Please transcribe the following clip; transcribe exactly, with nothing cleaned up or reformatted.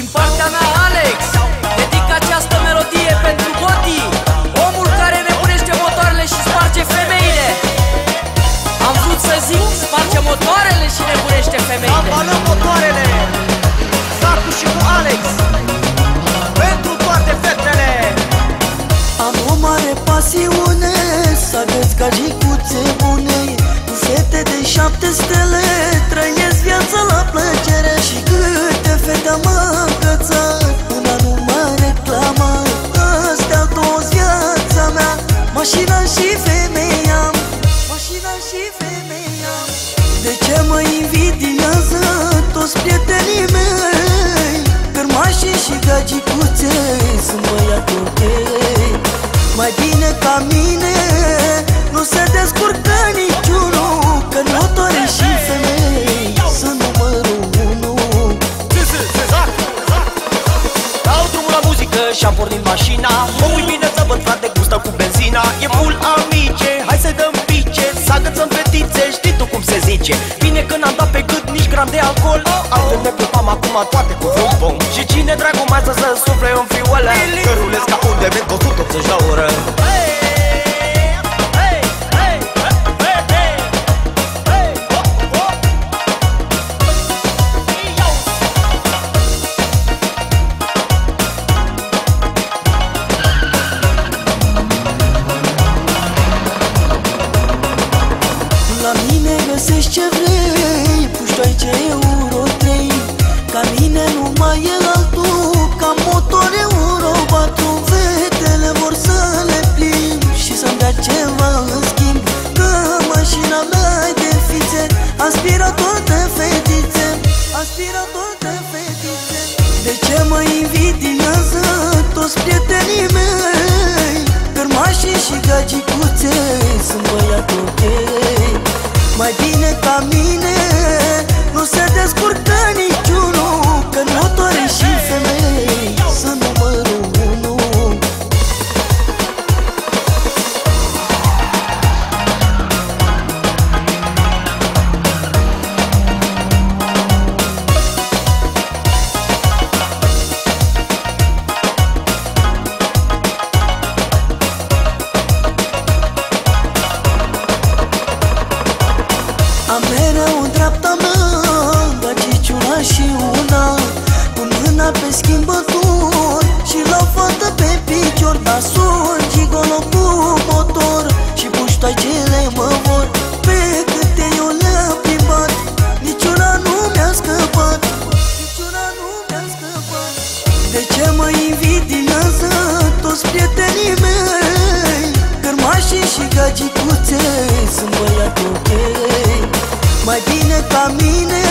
Din partea mea, Alex, dedic această melodie pentru Goti, omul care nebunește motoarele și sparge femeile. Am vrut să zic, sparge motoarele și nebunește femeile. Apalăm motoarele, Zacu și cu Alex, pentru toate fetele. Am o mare pasiune să agăț gagicuțe bune, cu fete de șapte stele trăiesc viața la plăcere. Și câte fete mă încăță până nu mă reclamă, astea toți viața mea, mașina și femeia, mașina și femeia. De ce mă invidiază toți prietenii mei? Cărmașii și gagicuțe sunt băiatul ok. Mai bine ca mine nu se descurcă niciunul, că-n motoare și femei sunt numărul unu. Dau drumul la muzică și-am pornit mașina, mă uit bine să văd frate gustă cu benzina. E full amice, hai să dăm pice, să agățăm fetițe, știi tu cum se zice. Bine că n-am dat pe gât nici gram de alcool, altfel ne pupam acum toate cu vreun pom. Și cine dracu mai să se sufle în fiuălă, că rulez ca un dement cu o sută optzeci la oră. La mine găsești ce vrei, puștoi ce euro trei. Ca mine nu mai e altul, ca motor euro patru. Fetele vor să le plimb și să-mi dea ceva în schimb, că mașina mea e de fițe, aspirator de fetițe, aspirator de fetițe. De ce mă invidiază toți prietenii mei? Cărmașii și gagicuțe sunt băiatul ok. Mai bine ca mine nu se descurcă niciunul, că-n motoare și femei sunt numărul unu. Am mereu în dreapta mea gagiciuna și una, cu mâna pe schimbător și la fată pe picior. Dar sunt gigolo cu motor și puștoacele mă vor, pe câte eu le-am plimbat, niciuna nu mi-a scăpat, niciuna nu mi-a scăpat. De ce mă invidiază toți prietenii mei? Cărmașii și gagicuțe sunt băiatul ok. Mai bine ca mine